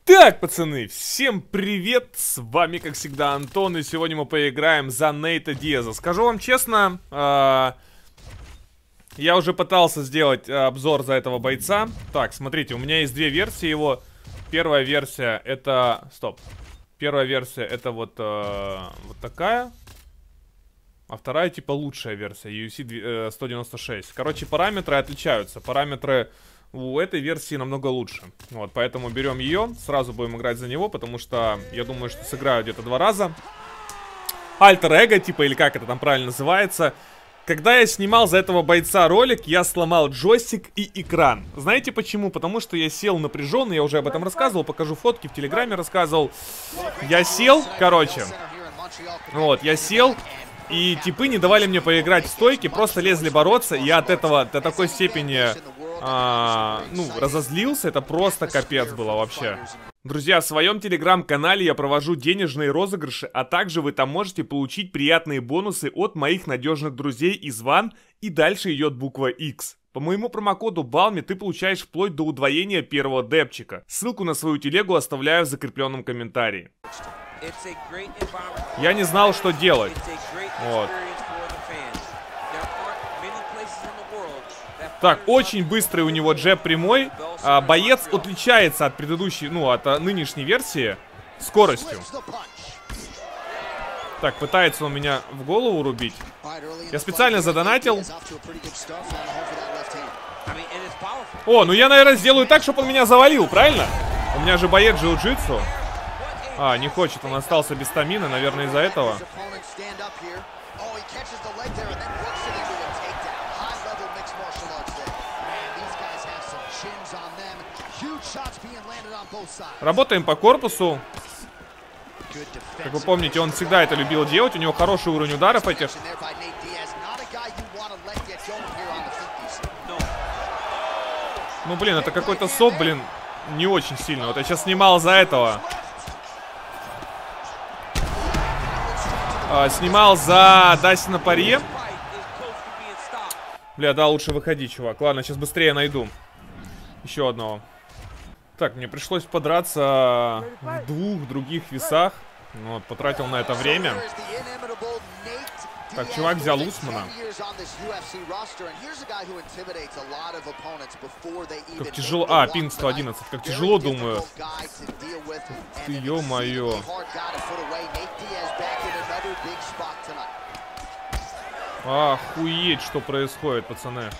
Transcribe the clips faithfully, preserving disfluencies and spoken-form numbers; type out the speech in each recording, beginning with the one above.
Так, пацаны, всем привет, с вами, как всегда, Антон, и сегодня мы поиграем за Нейта Диаза. Скажу вам честно, э, я уже пытался сделать э, обзор за этого бойца. Так, смотрите, у меня есть две версии его. Первая версия это... Стоп. Первая версия это вот, э, вот такая. А вторая типа лучшая версия, ю эф си сто девяносто шесть. Короче, параметры отличаются. Параметры... У этой версии намного лучше. Вот, поэтому берем ее. Сразу будем играть за него, потому что я думаю, что сыграю где-то два раза. Альтер-эго, типа, или как это там правильно называется. Когда я снимал за этого бойца ролик, я сломал джойстик и экран. Знаете почему? Потому что я сел напряженный, я уже об этом рассказывал, покажу фотки, в Телеграме рассказывал. Я сел, короче. Вот, я сел. И типы не давали мне поиграть в стойки, просто лезли бороться. И я от этого до такой степени... А, ну, разозлился, это просто капец было вообще. Друзья, в своем телеграм-канале я провожу денежные розыгрыши, а также вы там можете получить приятные бонусы от моих надежных друзей из Ван, и дальше идет буква X. По моему промокоду Балми ты получаешь вплоть до удвоения первого депчика. Ссылку на свою телегу оставляю в закрепленном комментарии. Я не знал, что делать. Вот. Так, очень быстрый у него джеб прямой. а, Боец отличается от предыдущей, ну, от а, нынешней версии скоростью. Так, пытается он меня в голову рубить. Я специально задонатил. О, ну я, наверное, сделаю так, чтобы он меня завалил, правильно? У меня же боец джиу-джитсу. А, не хочет, он остался без стамины, наверное, из-за этого. Работаем по корпусу. Как вы помните, он всегда это любил делать. У него хороший уровень ударов этих. Ну, блин, это какой-то соп, блин, не очень сильно. Вот я сейчас снимал за этого. А, снимал за Дастина Порье. Бля, да, лучше выходи, чувак. Ладно, сейчас быстрее найду еще одного. Так, мне пришлось подраться в двух других весах. Вот, потратил на это время. Так, чувак взял Усмана. Как тяжело... А, пинг сто одиннадцать. Как тяжело, думаю. Ты, ё-моё. Охуеть, что происходит, пацаны.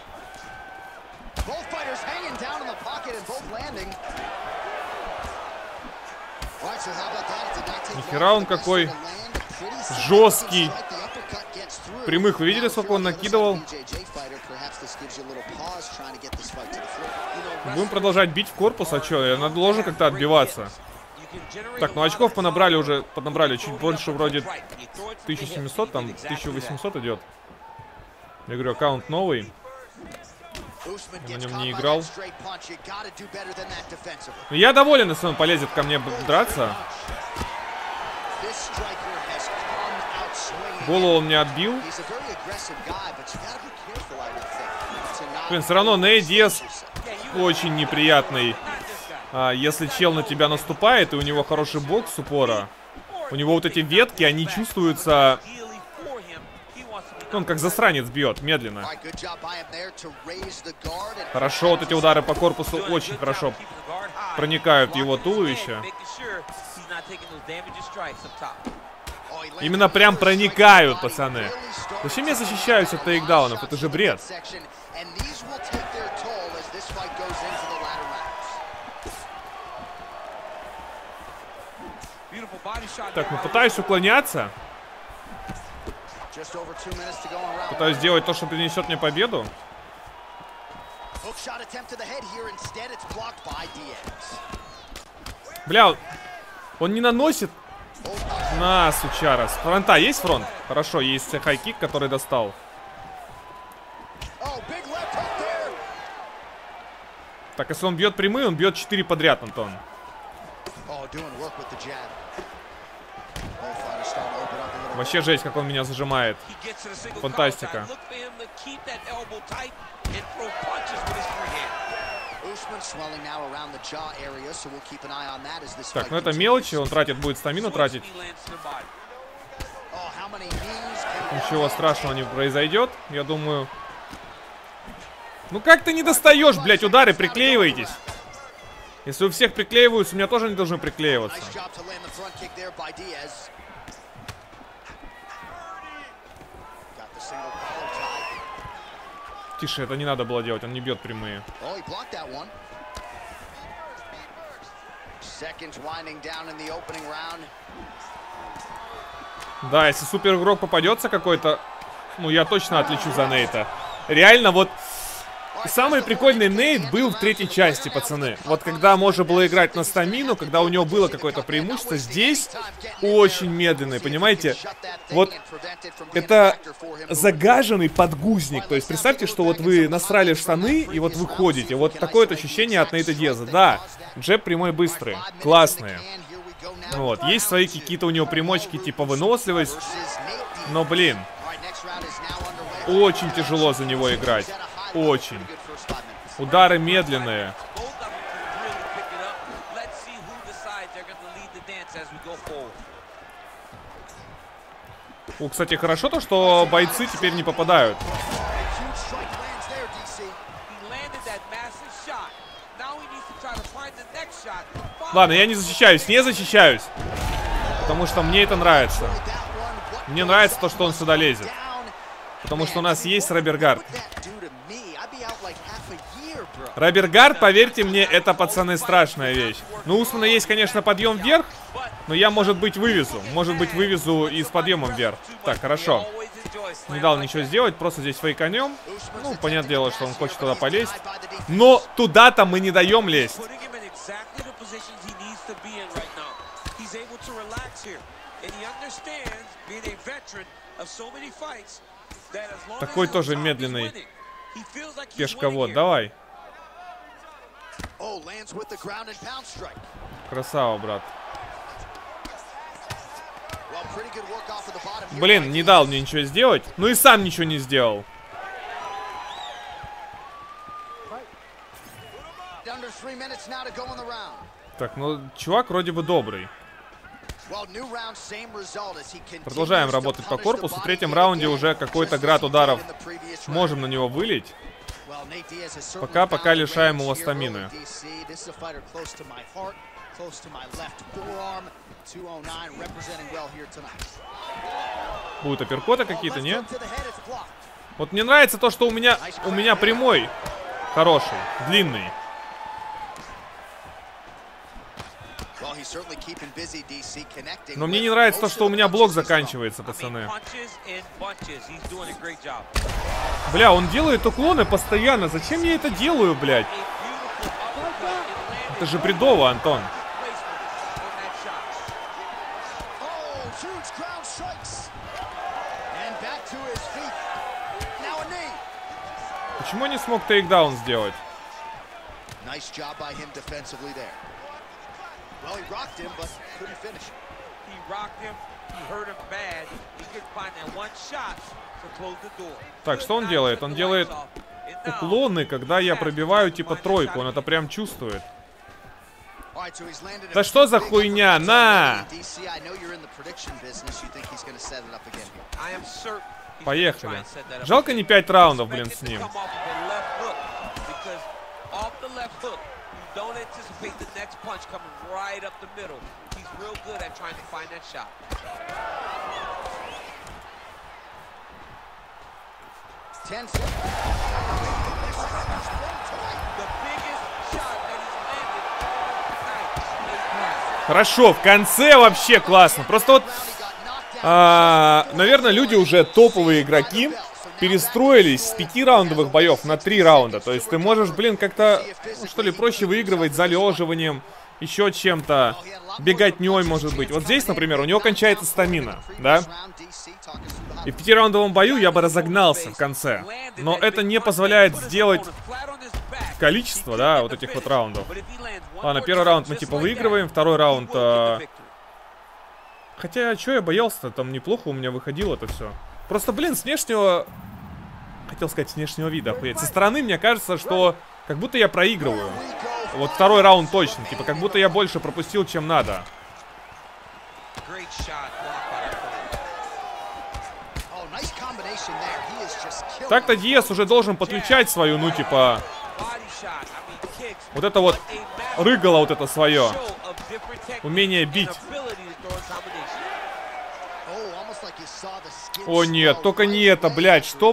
Нихера он какой жесткий. Прямых вы видели, сколько он накидывал? Будем продолжать бить в корпус, а что? Я должен как-то отбиваться. Так, ну очков понабрали уже, поднабрали чуть больше, вроде тысяча семьсот, там тысяча восемьсот идет. Я говорю, аккаунт новый. Я на нем не играл. Но я доволен, если он полезет ко мне драться. Голову он мне отбил. Блин, все равно Нейт Диаз очень неприятный. а, Если чел на тебя наступает, и у него хороший бокс с упора, у него вот эти ветки, они чувствуются... Он как засранец бьет, медленно. Хорошо, вот эти удары по корпусу очень хорошо проникают в его туловище. Именно прям проникают, пацаны. Зачем я защищаюсь от тейкдаунов? Это же бред. Так, ну пытаюсь уклоняться. Пытаюсь сделать то, что принесет мне победу. Бля, он не наносит. На, сучара. С фронта есть фронт? Хорошо, есть хайкик, который достал. Так, если он бьет прямые, он бьет четыре подряд, Антон. Вообще жесть, как он меня зажимает. Фантастика. Так, ну это мелочи, он тратит, будет стамину тратить. Ничего страшного не произойдет, я думаю. Ну как ты не достаешь, блядь, удары, приклеиваетесь. Если у всех приклеиваются, у меня тоже не должны приклеиваться. Тише, это не надо было делать, он не бьет прямые. Да, если супер игрок попадется какой-то, ну я точно отличу за Нейта. Реально, вот самый прикольный Нейт был в третьей части, пацаны. Вот когда можно было играть на стамину, когда у него было какое-то преимущество, здесь очень медленный, понимаете? Вот это загаженный подгузник. То есть представьте, что вот вы насрали штаны и вот вы ходите. Вот такое вот ощущение от Нейта Диаза. Да, джеб прямой быстрый, классные. Вот, есть свои какие-то у него примочки типа выносливость. Но, блин, очень тяжело за него играть. Очень. Удары медленные. О, кстати, хорошо то, что бойцы теперь не попадают. Ладно, я не защищаюсь, не защищаюсь. Потому что мне это нравится. Мне нравится то, что он сюда лезет. Потому что у нас есть Робергард. Робергард, поверьте мне, это, пацаны, страшная вещь. Ну, у Усмана есть, конечно, подъем вверх. Но я, может быть, вывезу. Может быть, вывезу и с подъемом вверх. Так, хорошо. Не дал ничего сделать, просто здесь фейканем. Ну, понятное дело, что он хочет туда полезть. Но туда-то мы не даем лезть. Такой тоже медленный пешковод, давай. Красава, брат. Блин, не дал мне ничего сделать. Ну и сам ничего не сделал. Так, ну чувак вроде бы добрый. Продолжаем работать по корпусу. В третьем раунде уже какой-то град ударов можем на него вылить. Пока, пока лишаем его стамины. Будут апперкоты какие-то, нет? Вот мне нравится то, что у меня, у меня прямой хороший, длинный. Но мне не нравится то, что у меня блок заканчивается, пацаны. Бля, он делает уклоны постоянно. Зачем я это делаю, блядь? Это же бредово, Антон. Почему не смог тейкдаун сделать? Так, что он делает? Он делает уклоны, когда я пробиваю типа тройку. Он это прям чувствует. Да что за хуйня? На! Поехали. Жалко не пять раундов, блин, с ним. Don't anticipate the next punch coming right up the middle. He's real good at trying to find that shot. Ten seconds. The biggest shot that he's landed. Хорошо, в конце вообще классно. Просто вот, а, наверное, люди уже топовые игроки перестроились с пятираундовых боев на три раунда. То есть ты можешь, блин, как-то, ну, что ли, проще выигрывать залеживанием, еще чем-то, беготней, может быть. Вот здесь, например, у него кончается стамина, да? И в пятираундовом бою я бы разогнался в конце. Но это не позволяет сделать количество, да, вот этих вот раундов. Ладно, первый раунд мы типа выигрываем, второй раунд... А... Хотя, что я боялся-то, там неплохо у меня выходило это все. Просто, блин, с внешнего... Хотел сказать, с внешнего вида, охуеть. Со стороны мне кажется, что Как будто я проигрываю. Вот второй раунд точно. Типа, как будто я больше пропустил, чем надо. Так-то Диас уже должен подключать свою, ну, типа... Вот это вот рыгало вот это свое. Умение бить. О нет, только не это, блядь, что?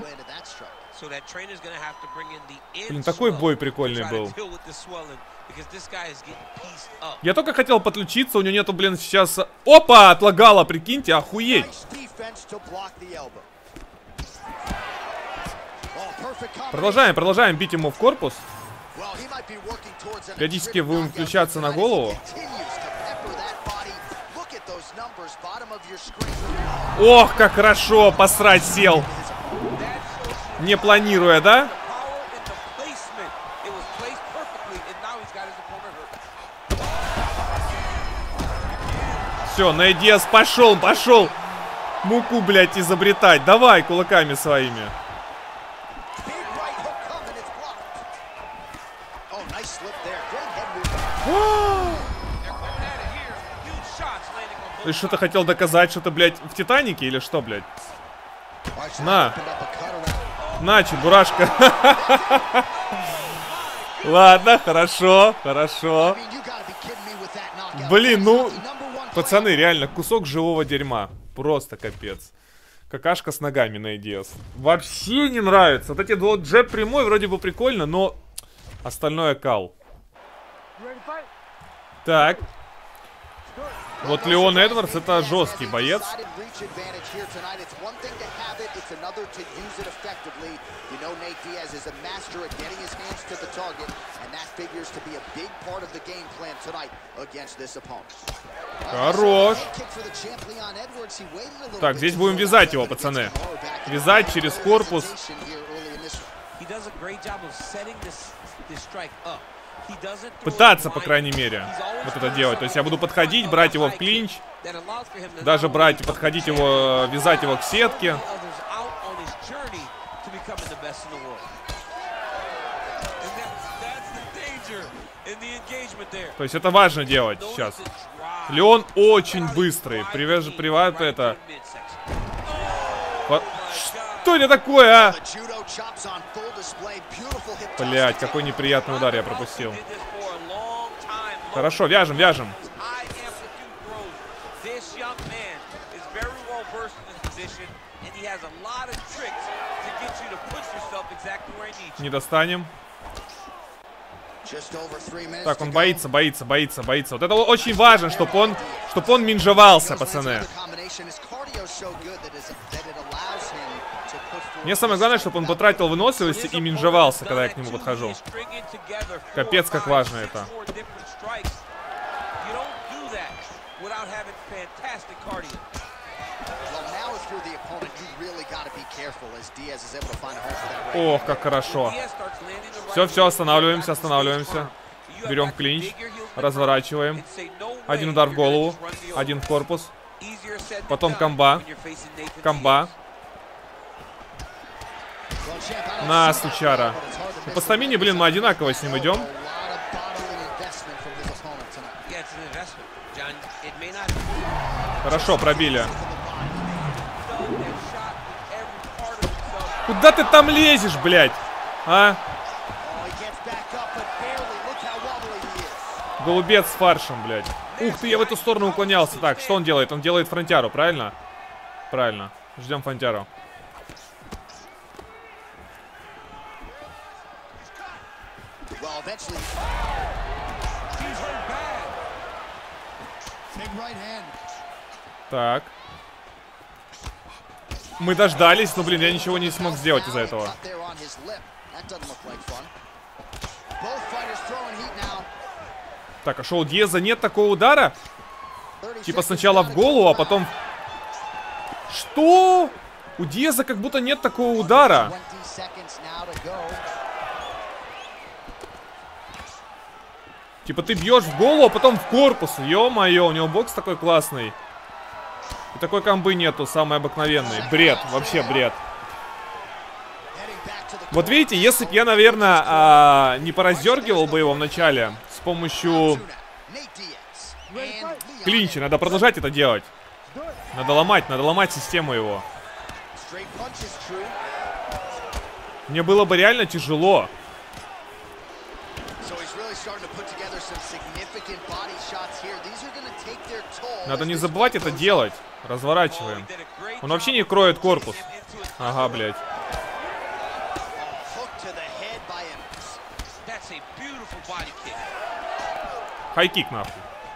Блин, такой бой прикольный был. Я только хотел подключиться, у него нету, блин, сейчас... Опа, отлагало, прикиньте, охуеть. Продолжаем, продолжаем бить ему в корпус. Периодически будем включаться на голову. Ох, как хорошо, посрать сел. Не планируя, да? Все, Нейдиас пошел, пошел. Муку, блядь, изобретать. Давай кулаками своими. Ты что-то хотел доказать, что-то, блядь, в Титанике или что, блядь? На. На, чебурашка. Ладно, хорошо, хорошо. Блин, ну... Пацаны, реально, кусок живого дерьма. Просто капец. Какашка с ногами на Нейдиас. Вообще не нравится. Вот эти вот джеб прямой вроде бы прикольно, но... Остальное кал. Так. Вот Леон Эдвардс это жесткий боец. Хорош. Так, здесь будем вязать его, пацаны. Вязать через корпус. Пытаться, по крайней мере, вот это делать. То есть я буду подходить, брать его в клинч. Даже брать, подходить его, вязать его к сетке. То есть это важно делать сейчас. Леон очень быстрый. Привяжет, приват это. Что это такое, а? Блять, какой неприятный удар я пропустил. Хорошо, вяжем, вяжем. Не достанем. Так, он боится, боится, боится, боится. Вот это очень важно, чтобы он, чтобы он минжевался, пацаны. Мне самое главное, чтобы он потратил выносливость и минжевался, когда я к нему подхожу. Капец, как важно это. Ох, как хорошо. Все, все, останавливаемся, останавливаемся. Берем клинч, разворачиваем. Один удар в голову, один в корпус. Потом комба. Комба. На, сучара. Ну, по стамине, блин, мы одинаково с ним идем. Хорошо, пробили. Куда ты там лезешь, блядь? А? Голубец с фаршем, блядь. Ух ты, я в эту сторону уклонялся. Так, что он делает? Он делает фронтяру, правильно? Правильно. Ждем фронтяру. Так. Мы дождались, но, блин, я ничего не смог сделать из-за этого. Так, а что, у Диеза нет такого удара? Типа сначала в голову, а потом... Что? У Диеза как будто нет такого удара. Типа ты бьешь в голову, а потом в корпус. Ё-моё, у него бокс такой классный. И такой комбы нету, самый обыкновенный. Бред, вообще бред. Вот видите, если бы я, наверное, а, не пораздергивал бы его в начале с помощью клинча, надо продолжать это делать. Надо ломать, надо ломать систему его. Мне было бы реально тяжело. Надо не забывать это делать. Разворачиваем. Он вообще не кроет корпус. Ага, блядь. Хайкик, нахуй.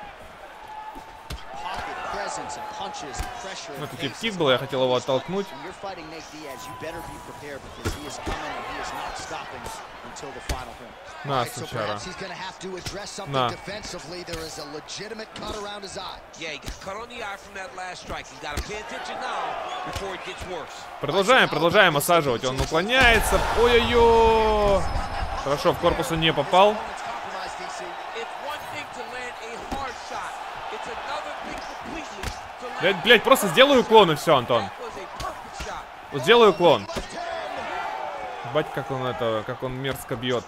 Ну, это тип кик был, я хотел его оттолкнуть. На, сучара. На. Продолжаем, продолжаем осаживать. Он уклоняется. Ой-ой-ой. Хорошо, в корпус он не попал. Блять, блять, просто сделаю уклон и все, Антон. Вот сделаю уклон. Бать, как он это, как он мерзко бьет.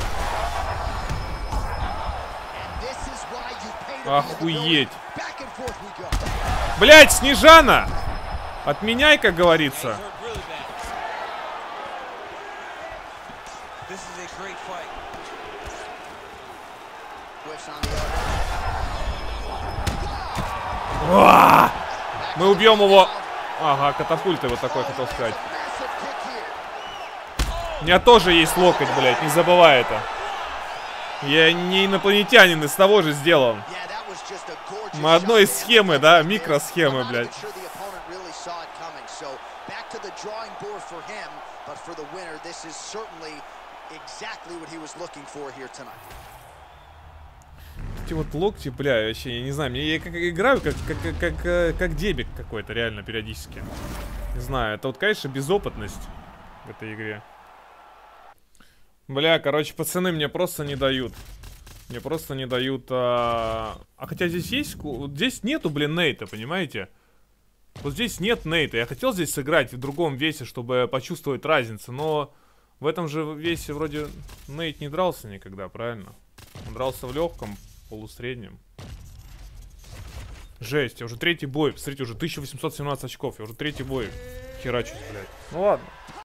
Охуеть. Блять, Снежана! Отменяй, как говорится. Уа! Мы убьем его. Ага, катапульты вот такой хотел сказать. У меня тоже есть локоть, блядь, не забывай это. Я не инопланетянин, из того же сделан. Мы одной из схемы, да, микросхемы, блядь. Эти вот локти, бля, вообще, я не знаю, я как играю, как, как, как, как, как дебик какой-то, реально, периодически. Не знаю, это вот, конечно, безопытность в этой игре. Бля, короче, пацаны мне просто не дают. Мне просто не дают... А, а хотя здесь есть... Вот здесь нету, блин, нейта, понимаете? Вот здесь нет нейта. Я хотел здесь сыграть в другом весе, чтобы почувствовать разницу, но... В этом же весе вроде нейт не дрался никогда, правильно? Он дрался в легком, полусреднем. Жесть, я уже третий бой. Посмотрите, уже тысяча восемьсот семнадцать очков. Я уже третий бой херачусь, блядь. Ну ладно.